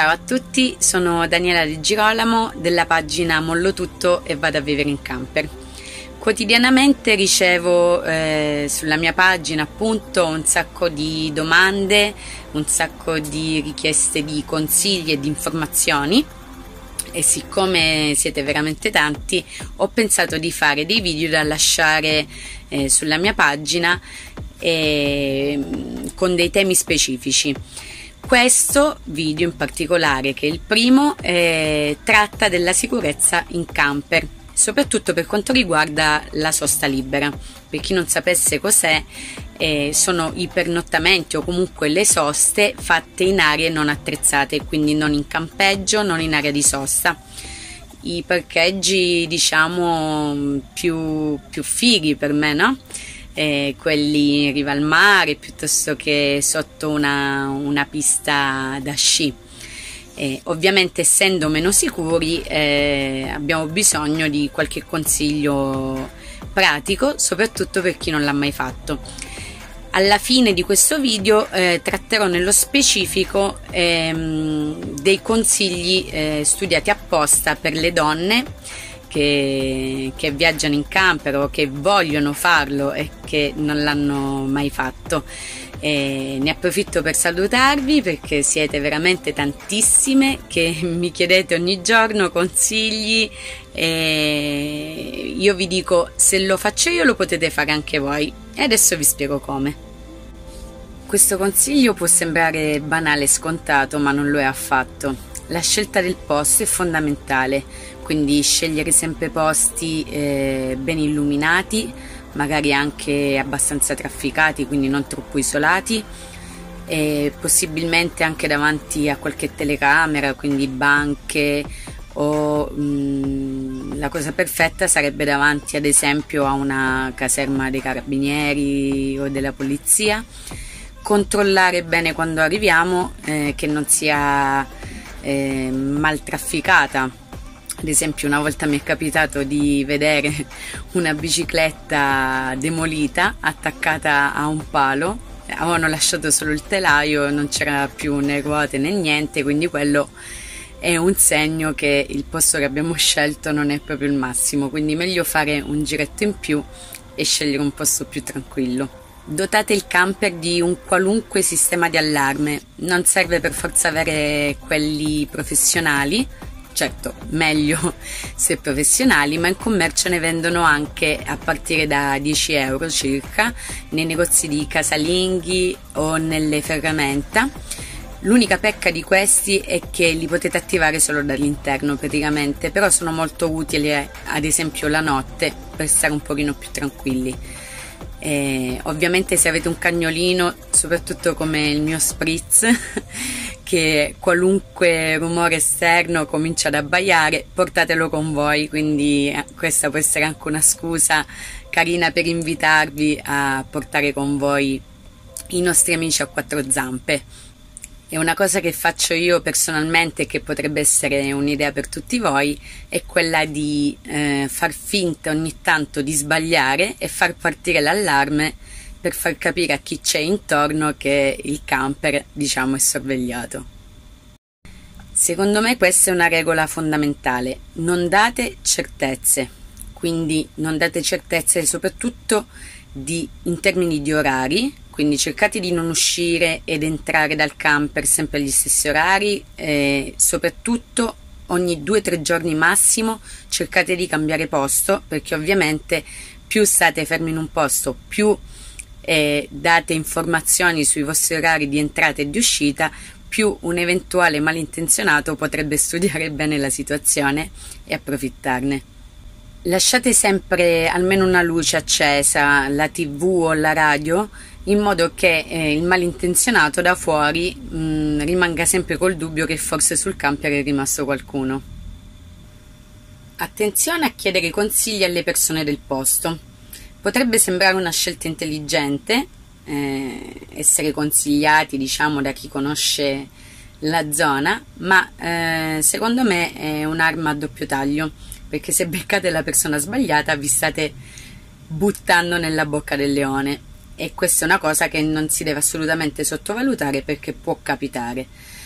Ciao a tutti, sono Daniela Di Girolamo della pagina Mollo tutto e vado a vivere in camper. Quotidianamente ricevo sulla mia pagina appunto un sacco di domande, un sacco di richieste di consigli e di informazioni, e siccome siete veramente tanti ho pensato di fare dei video da lasciare sulla mia pagina con dei temi specifici. Questo video in particolare, che è il primo, tratta della sicurezza in camper, soprattutto per quanto riguarda la sosta libera. Per chi non sapesse cos'è, sono i pernottamenti o comunque le soste fatte in aree non attrezzate, quindi non in campeggio, non in area di sosta. I parcheggi diciamo più fighi per me, no? Quelli in riva al mare piuttosto che sotto una pista da sci. Ovviamente, essendo meno sicuri, abbiamo bisogno di qualche consiglio pratico, soprattutto per chi non l'ha mai fatto. Alla fine di questo video tratterò nello specifico dei consigli studiati apposta per le donne che viaggiano in camper o che vogliono farlo e che non l'hanno mai fatto. Ne approfitto per salutarvi perché siete veramente tantissime che mi chiedete ogni giorno consigli, e io vi dico: se lo faccio io lo potete fare anche voi, e adesso vi spiego come. Questo consiglio può sembrare banale e scontato, ma non lo è affatto. La scelta del posto è fondamentale, quindi scegliere sempre posti ben illuminati, magari anche abbastanza trafficati, quindi non troppo isolati, e possibilmente anche davanti a qualche telecamera, quindi banche, o la cosa perfetta sarebbe davanti ad esempio a una caserma dei carabinieri o della polizia. Controllare bene quando arriviamo che non sia mal trafficata. Ad esempio, una volta mi è capitato di vedere una bicicletta demolita attaccata a un palo, avevano lasciato solo il telaio, non c'era più né ruote né niente, quindi quello è un segno che il posto che abbiamo scelto non è proprio il massimo, quindi meglio fare un giretto in più e scegliere un posto più tranquillo. Dotate il camper di un qualunque sistema di allarme, non serve per forza avere quelli professionali, certo meglio se professionali, ma in commercio ne vendono anche a partire da 10 euro circa nei negozi di casalinghi o nelle ferramenta. L'unica pecca di questi è che li potete attivare solo dall'interno praticamente, però sono molto utili ad esempio la notte per stare un pochino più tranquilli. Ovviamente se avete un cagnolino, soprattutto come il mio Spritz, che qualunque rumore esterno comincia ad abbaiare, portatelo con voi, quindi questa può essere anche una scusa carina per invitarvi a portare con voi i nostri amici a quattro zampe. E una cosa che faccio io personalmente, che potrebbe essere un'idea per tutti voi, è quella di far finta ogni tanto di sbagliare e far partire l'allarme per far capire a chi c'è intorno che il camper, diciamo, è sorvegliato. Secondo me questa è una regola fondamentale: non date certezze, quindi non date certezze soprattutto in termini di orari. Quindi cercate di non uscire ed entrare dal camper sempre agli stessi orari, soprattutto ogni 2-3 giorni massimo cercate di cambiare posto, perché ovviamente più state fermi in un posto, più date informazioni sui vostri orari di entrata e di uscita, più un eventuale malintenzionato potrebbe studiare bene la situazione e approfittarne. Lasciate sempre almeno una luce accesa, la TV o la radio, in modo che il malintenzionato da fuori rimanga sempre col dubbio che forse sul camper è rimasto qualcuno. Attenzione a chiedere consigli alle persone del posto. Potrebbe sembrare una scelta intelligente essere consigliati, diciamo, da chi conosce la zona, ma secondo me è un'arma a doppio taglio, perché se beccate la persona sbagliata vi state buttando nella bocca del leone. E questa è una cosa che non si deve assolutamente sottovalutare, perché può capitare.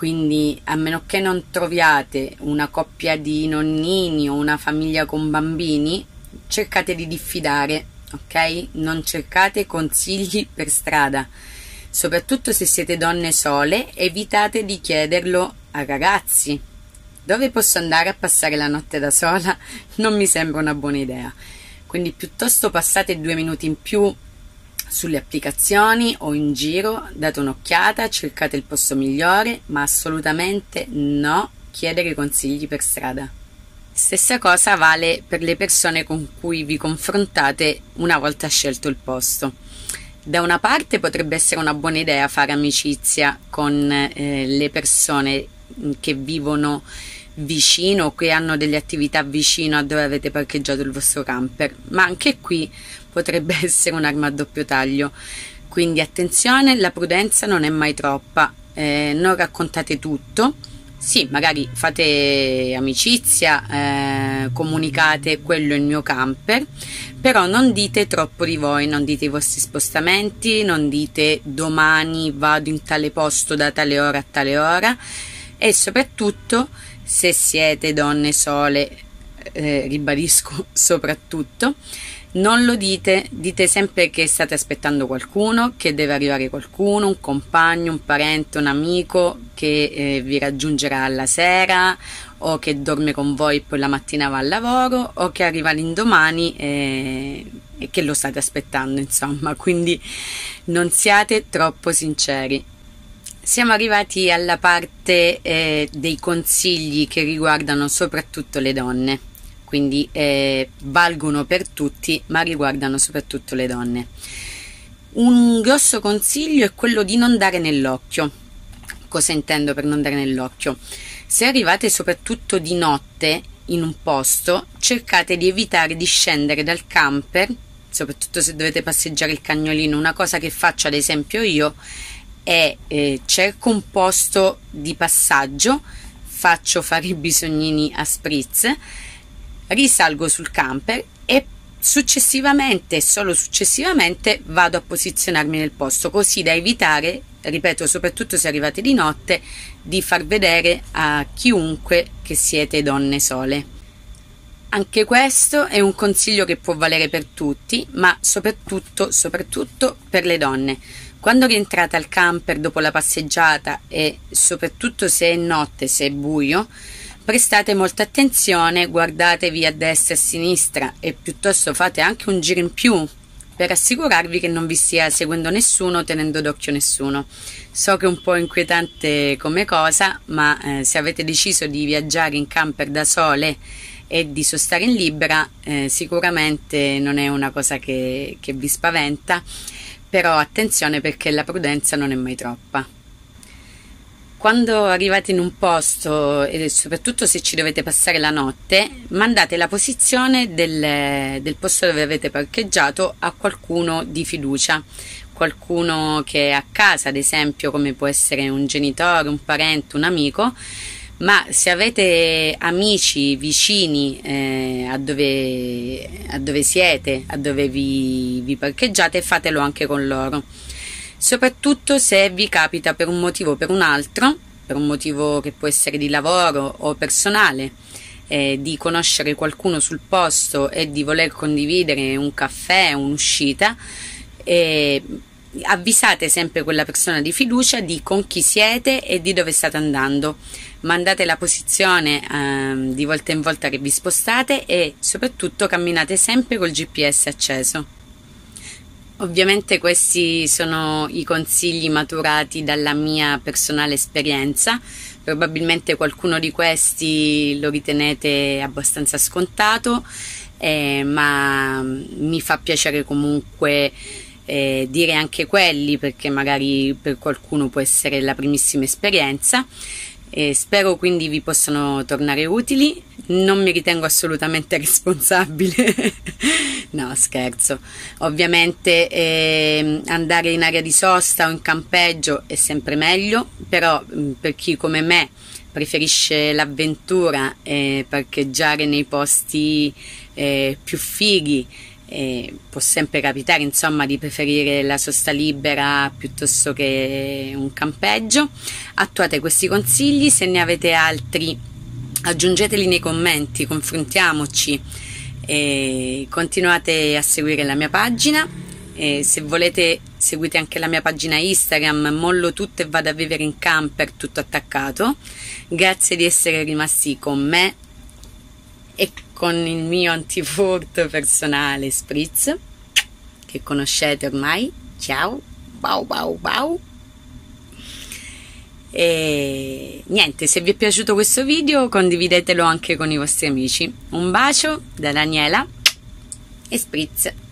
quindi a meno che non troviate una coppia di nonnini o una famiglia con bambini, cercate di diffidare, ok? Non cercate consigli per strada, soprattutto se siete donne sole, evitate di chiederlo a ragazzi. Dove posso andare a passare la notte da sola? Non mi sembra una buona idea, quindi piuttosto passate 2 minuti in più sulle applicazioni o in giro, date un'occhiata, cercate il posto migliore, ma assolutamente no chiedere consigli per strada. Stessa cosa vale per le persone con cui vi confrontate una volta scelto il posto. Da una parte potrebbe essere una buona idea fare amicizia con le persone che vivono vicino o che hanno delle attività vicino a dove avete parcheggiato il vostro camper, ma anche qui potrebbe essere un'arma a doppio taglio, quindi attenzione, la prudenza non è mai troppa, non raccontate tutto, sì, magari fate amicizia, comunicate quello è il mio camper, però non dite troppo di voi, non dite i vostri spostamenti, non dite domani vado in tale posto da tale ora a tale ora, e soprattutto se siete donne sole, ribadisco soprattutto, non lo dite, dite sempre che state aspettando qualcuno, che deve arrivare qualcuno, un compagno, un parente, un amico che vi raggiungerà alla sera o che dorme con voi e poi la mattina va al lavoro o che arriva l'indomani e che lo state aspettando, insomma, quindi non siate troppo sinceri. Siamo arrivati alla parte dei consigli che riguardano soprattutto le donne, quindi valgono per tutti ma riguardano soprattutto le donne. Un grosso consiglio è quello di non dare nell'occhio. Cosa intendo per non dare nell'occhio? Se arrivate soprattutto di notte in un posto, cercate di evitare di scendere dal camper, soprattutto se dovete passeggiare il cagnolino. Una cosa che faccio ad esempio io è cerco un posto di passaggio, faccio fare i bisognini a spritz, risalgo sul camper e successivamente, solo successivamente, vado a posizionarmi nel posto, così da evitare, ripeto, soprattutto se arrivate di notte, di far vedere a chiunque che siete donne sole. Anche questo è un consiglio che può valere per tutti, ma soprattutto per le donne. Quando rientrate al camper dopo la passeggiata e soprattutto se è notte, se è buio, prestate molta attenzione, guardatevi a destra e a sinistra e piuttosto fate anche un giro in più per assicurarvi che non vi stia seguendo nessuno, tenendo d'occhio nessuno. So che è un po' inquietante come cosa, ma se avete deciso di viaggiare in camper da sole e di sostare in libera, sicuramente non è una cosa che vi spaventa, però attenzione perché la prudenza non è mai troppa. Quando arrivate in un posto e soprattutto se ci dovete passare la notte, mandate la posizione del posto dove avete parcheggiato a qualcuno di fiducia, qualcuno che è a casa, ad esempio, come può essere un genitore, un parente, un amico, ma se avete amici vicini a dove siete, a dove vi parcheggiate, fatelo anche con loro. Soprattutto se vi capita per un motivo o per un altro, per un motivo che può essere di lavoro o personale, di conoscere qualcuno sul posto e di voler condividere un caffè, un'uscita, avvisate sempre quella persona di fiducia di con chi siete e di dove state andando. Mandate la posizione di volta in volta che vi spostate e soprattutto camminate sempre col GPS acceso. Ovviamente questi sono i consigli maturati dalla mia personale esperienza, probabilmente qualcuno di questi lo ritenete abbastanza scontato, ma mi fa piacere comunque dire anche quelli, perché magari per qualcuno può essere la primissima esperienza. Spero quindi vi possano tornare utili. Non mi ritengo assolutamente responsabile no, scherzo. Ovviamente andare in area di sosta o in campeggio è sempre meglio, però per chi come me preferisce l'avventura e parcheggiare nei posti più fighi può sempre capitare insomma di preferire la sosta libera piuttosto che un campeggio. Attuate questi consigli, se ne avete altri aggiungeteli nei commenti, confrontiamoci e continuate a seguire la mia pagina. E se volete seguite anche la mia pagina Instagram, mollo tutto e vado a vivere in camper, tutto attaccato. Grazie di essere rimasti con me e con il mio antifurto personale Spritz, che conoscete ormai. Ciao, bau bau bau. E niente, se vi è piaciuto questo video condividetelo anche con i vostri amici. Un bacio da Daniela e Spritz.